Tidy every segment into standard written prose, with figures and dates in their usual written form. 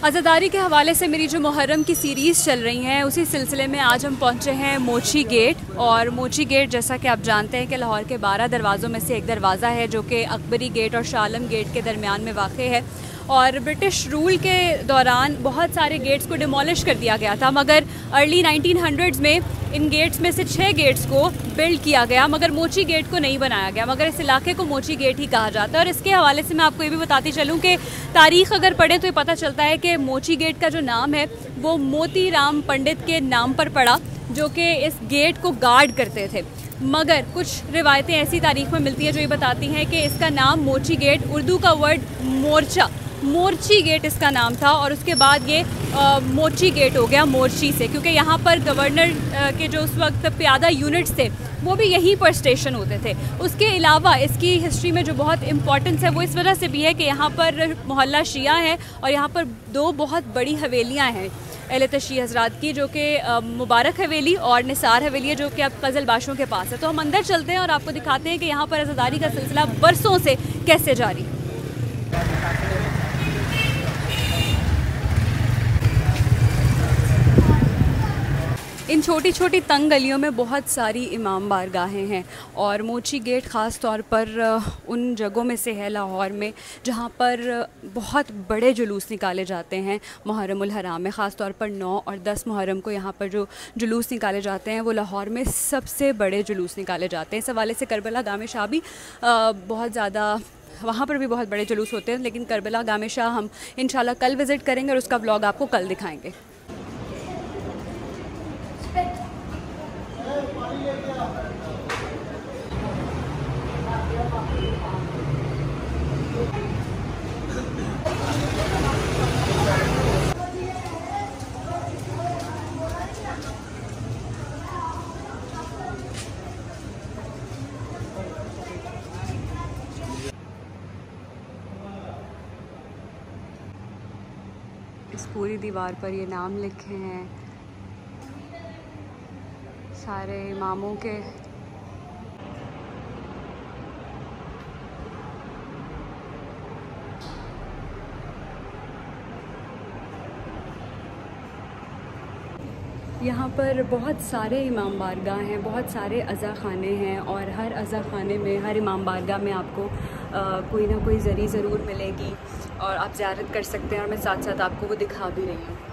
आज़ादारी के हवाले से मेरी जो मुहर्रम की सीरीज़ चल रही हैं उसी सिलसिले में आज हम पहुंचे हैं मोची गेट। और मोची गेट जैसा कि आप जानते हैं कि लाहौर के 12 दरवाज़ों में से एक दरवाज़ा है जो कि अकबरी गेट और शाह आलम गेट के दरमियान में वाक़ई है। और ब्रिटिश रूल के दौरान बहुत सारे गेट्स को डिमोलिश कर दिया गया था, मगर अर्ली 1900s में इन गेट्स में से 6 गेट्स को बिल्ड किया गया, मगर मोची गेट को नहीं बनाया गया, मगर इस इलाके को मोची गेट ही कहा जाता है। और इसके हवाले से मैं आपको ये भी बताती चलूँ कि तारीख़ अगर पढ़ें तो ये पता चलता है कि मोची गेट का जो नाम है वो मोती राम पंडित के नाम पर पड़ा, जो कि इस गेट को गार्ड करते थे। मगर कुछ रिवायतें ऐसी तारीख़ में मिलती हैं जो ये बताती हैं कि इसका नाम मोची गेट, उर्दू का वर्ड मोर्चा, मोर्ची गेट इसका नाम था, और उसके बाद ये मोची गेट हो गया मोर्ची से, क्योंकि यहाँ पर गवर्नर के जो उस वक्त प्यादा यूनिट्स थे वो भी यहीं पर स्टेशन होते थे। उसके अलावा इसकी हिस्ट्री में जो बहुत इम्पोर्टेंस है वो इस वजह से भी है कि यहाँ पर मोहल्ला शिया है और यहाँ पर 2 बहुत बड़ी हवेलियाँ हैं अहले तशय्युई हज़रात की, जो कि मुबारक हवेली और निसार हवेली है, जो कि अब फजल बाशों के पास है। तो हम अंदर चलते हैं और आपको दिखाते हैं कि यहाँ पर आज़ादारी का सिलसिला बरसों से कैसे जारी है। इन छोटी छोटी तंग गलियों में बहुत सारी इमाम बारगाहें हैं और मोची गेट ख़ास तौर पर उन जगहों में से है लाहौर में जहाँ पर बहुत बड़े जुलूस निकाले जाते हैं मुहर्रमुल हराम में। ख़ास तौर पर 9 और 10 मुहर्रम को यहाँ पर जो जुलूस निकाले जाते हैं वो लाहौर में सबसे बड़े जुलूस निकाले जाते हैं। इस हवाले से करबला गामे शाह भी बहुत ज़्यादा, वहाँ पर भी बहुत बड़े जुलूस होते हैं, लेकिन करबला गामे शाह हम इंशाल्लाह कल विज़िट करेंगे और उसका व्लॉग आपको कल दिखाएँगे। इस पूरी दीवार पर ये नाम लिखे हैं सारे इमामों के। यहाँ पर बहुत सारे इमाम बारगाह हैं, बहुत सारे अज़ा खाने हैं और हर अज़ा खाने में, हर इमाम बारगाह में आपको कोई ना कोई ज़री ज़रूर मिलेगी और आप ज़ियारत कर सकते हैं, और मैं साथ साथ आपको वो दिखा भी रही हूँ।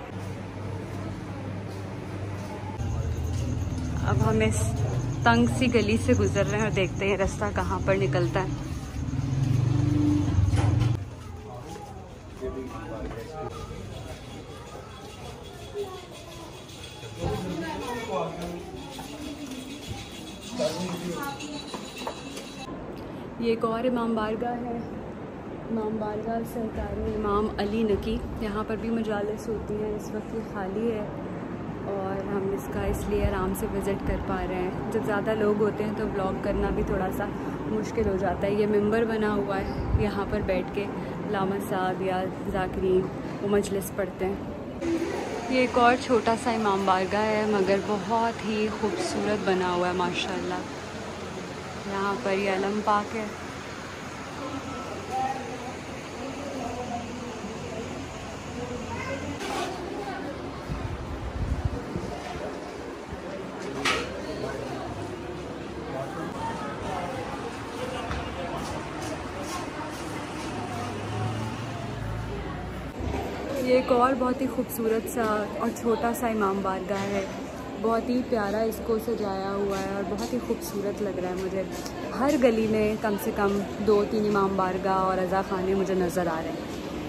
अब हम इस तंग सी गली से गुज़र रहे हैं और देखते हैं रास्ता कहाँ पर निकलता है। ये एक और इमाम बारगाह है, इमाम बारगाह सरकारी इमाम अली नकी। यहाँ पर भी मजालिस होती हैं, इस वक्त ये खाली है और हम इसका इसलिए आराम से विज़िट कर पा रहे हैं। जब ज़्यादा लोग होते हैं तो ब्लॉग करना भी थोड़ा सा मुश्किल हो जाता है। ये मिंबर बना हुआ है, यहाँ पर बैठ के लामा साहब या ज़ाकिरीन वो मजलिस पढ़ते हैं। ये एक और छोटा सा इमाम बारगाह है, मगर बहुत ही खूबसूरत बना हुआ है माशाल्लाह। यहाँ पर ये अलम पाक है। ये एक और बहुत ही खूबसूरत सा और छोटा सा इमाम बारगाह है, बहुत ही प्यारा इसको सजाया हुआ है और बहुत ही खूबसूरत लग रहा है मुझे। हर गली में कम से कम 2-3 इमाम बारगाह और अज़ा खाने मुझे नज़र आ रहे हैं।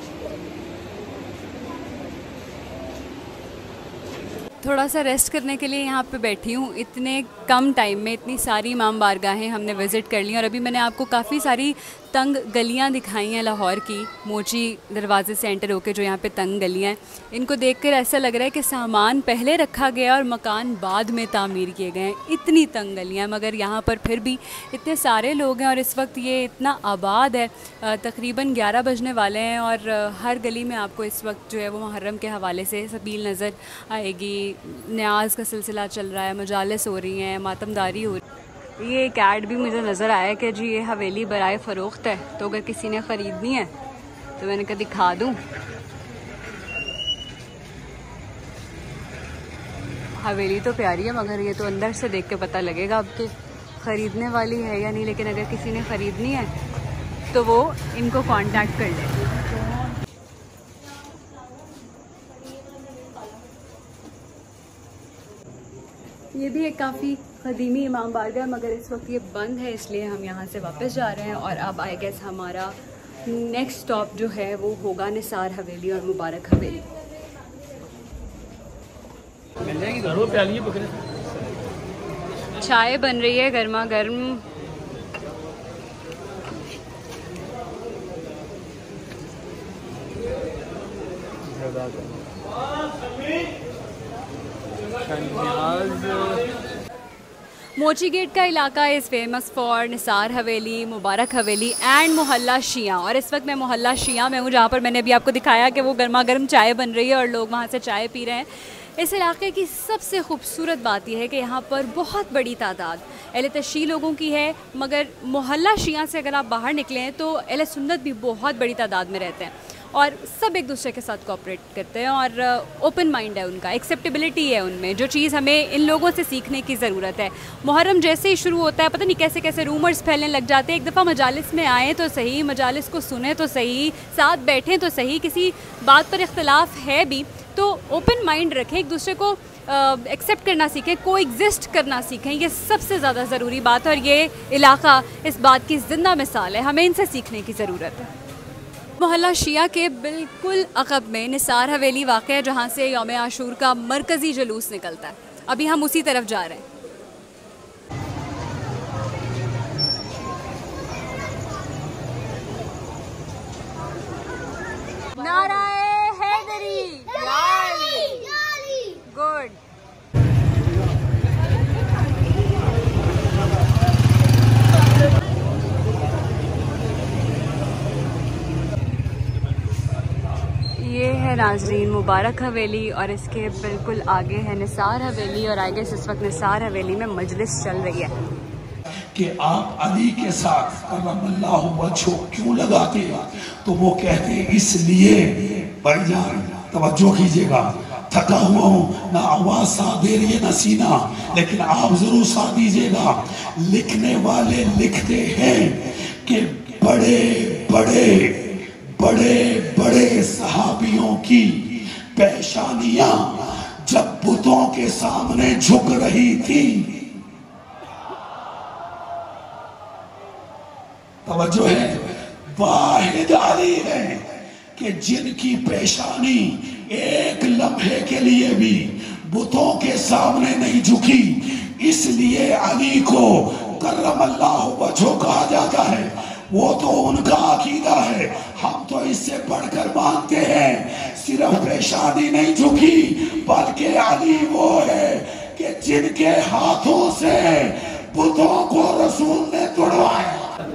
थोड़ा सा रेस्ट करने के लिए यहाँ पे बैठी हूँ। इतने कम टाइम में इतनी सारी इमाम बारगाहें हमने विज़िट कर ली और अभी मैंने आपको काफ़ी सारी तंग गलियाँ दिखाई हैं लाहौर की, मोची दरवाज़े से एंटर होकर जो यहाँ पे तंग गलियाँ हैं। इनको देखकर ऐसा लग रहा है कि सामान पहले रखा गया और मकान बाद में तामीर किए गए हैं। इतनी तंग गलियाँ, मगर यहाँ पर फिर भी इतने सारे लोग हैं और इस वक्त ये इतना आबाद है। तकरीबन 11 बजने वाले हैं और हर गली में आपको इस वक्त जो है वो मुहर्रम के हवाले से सबील नज़र आएगी। न्याज का सिलसिला चल रहा है, मजालिस हो रही हैं, मातमदारी हो रही है। ये एक ऐड भी मुझे नज़र आया कि जी ये हवेली बराए फ़रोख्त है, तो अगर किसी ने ख़रीदनी है तो मैंने कहा दिखा दूँ। हवेली तो प्यारी है, मगर ये तो अंदर से देख के पता लगेगा अब कि ख़रीदने वाली है या नहीं। लेकिन अगर किसी ने ख़रीदनी है तो वो इनको कांटेक्ट कर ले। ये भी एक काफ़ी कदीमी इमाम बारगाह, मगर इस वक्त ये बंद है, इसलिए हम यहाँ से वापस जा रहे हैं। और अब आई गेस हमारा नेक्स्ट स्टॉप जो है वो होगा निसार हवेली और मुबारक हवेली। चाय बन रही है गर्मा गर्म। मोची गेट का इलाका is famous for Nisar Haveli, Mubarak Haveli and मोहल्ला शिया। और इस वक्त मैं मोहल्ला शिया में हूँ, जहाँ पर मैंने अभी आपको दिखाया कि वो गर्मा गर्म चाय बन रही है और लोग वहाँ से चाय पी रहे हैं। इस इलाके की सबसे खूबसूरत बात यह है कि यहाँ पर बहुत बड़ी तादाद अहले तशी लोगों की है, मगर मोहल्ला शिया से अगर आप बाहर निकलें तो अहले सुन्नत भी बहुत बड़ी तादाद में रहते हैं और सब एक दूसरे के साथ कोऑपरेट करते हैं और ओपन माइंड है उनका, एक्सेप्टेबिलिटी है उनमें, जो चीज़ हमें इन लोगों से सीखने की ज़रूरत है। मुहर्रम जैसे ही शुरू होता है पता नहीं कैसे कैसे रूमर्स फैलने लग जाते हैं। एक दफ़ा मजालिस में आएँ तो सही, मजालिस को सुने तो सही, साथ बैठें तो सही, किसी बात पर इख्तलाफ है भी तो ओपन माइंड रखें, एक दूसरे को एक्सेप्ट करना सीखें, को एग्जिस्ट करना सीखें। ये सबसे ज़्यादा ज़रूरी बात है और ये इलाका इस बात की ज़िंदा मिसाल है, हमें इनसे सीखने की ज़रूरत है। मोहल्ला शिया के बिल्कुल अक़ब में निसार हवेली वाक़ है, जहाँ से यौम आशूर का मरकज़ी जुलूस निकलता है। अभी हम उसी तरफ जा रहे हैं। नाराए हैदरी, गुड। ये है नाजरीन मुबारक हवेली और इसके बिल्कुल आगे है निसार हवेली और आगे इस वक्त निसार हवेली में मजलिस चल रही है कि आप अली के साथ करमल्लाहु वजहू क्यों लगाते हैं, तो वो कहते हैं इसलिए। भाईजान तवज्जो कीजिएगा, थका हुआ हूँ, ना आवाज साथ दे रही है ना सीना, लेकिन आप जरूर साथ दीजिएगा। लिखने वाले लिखते हैं कि बड़े बड़े बड़े बड़े सहाबियों की पेशानियां जब बुतों के सामने झुक रही थी, तवज्जो है, वाहिद अली है कि जिनकी पेशानी एक लम्हे के लिए भी बुतों के सामने नहीं झुकी, इसलिए अली को करमल्लाहु वजहू कहा जाता है। वो तो उनका अकीदा है, हम तो इससे बढ़कर मानते हैं, सिर्फ पेशानी नहीं झुकी बल्कि अली वो है कि जिनके हाथों से बुतों को रसूल ने तोड़वाया।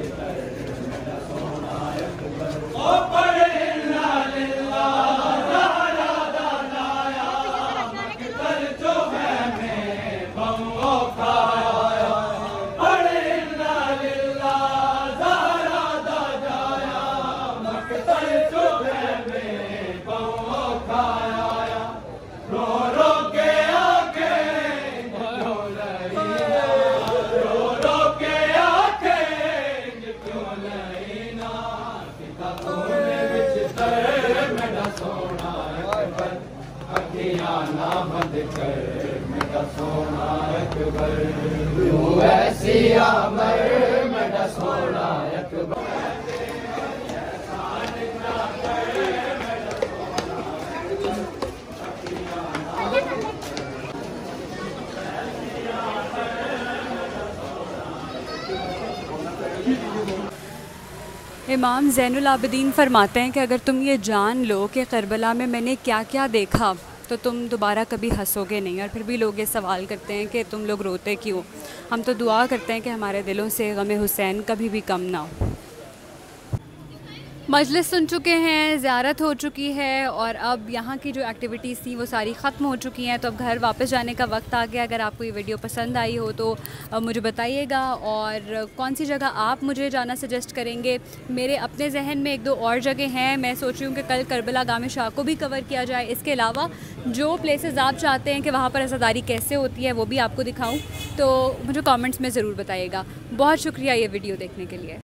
इमाम ज़ैनुल आबिदीन फरमाते हैं कि अगर तुम ये जान लो कि करबला में मैंने क्या क्या देखा तो तुम दोबारा कभी हंसोगे नहीं। और फिर भी लोग ये सवाल करते हैं कि तुम लोग रोते क्यों। हम तो दुआ करते हैं कि हमारे दिलों से गम हुसैन कभी भी कम ना हो। मजलिस सुन चुके हैं, ज़ियारत हो चुकी है और अब यहाँ की जो एक्टिविटीज़ थी वो सारी ख़त्म हो चुकी हैं। तो अब घर वापस जाने का वक्त आ गया। अगर आपको ये वीडियो पसंद आई हो तो मुझे बताइएगा, और कौन सी जगह आप मुझे जाना सजेस्ट करेंगे। मेरे अपने जहन में 1-2 और जगह हैं। मैं सोच रही हूँ कि कल करबला गामे शाह को भी कवर किया जाए। इसके अलावा जो प्लेसेस आप चाहते हैं कि वहाँ पर अज़ादारी कैसे होती है वो भी आपको दिखाऊँ, तो मुझे कॉमेंट्स में ज़रूर बताइएगा। बहुत शुक्रिया ये वीडियो देखने के लिए।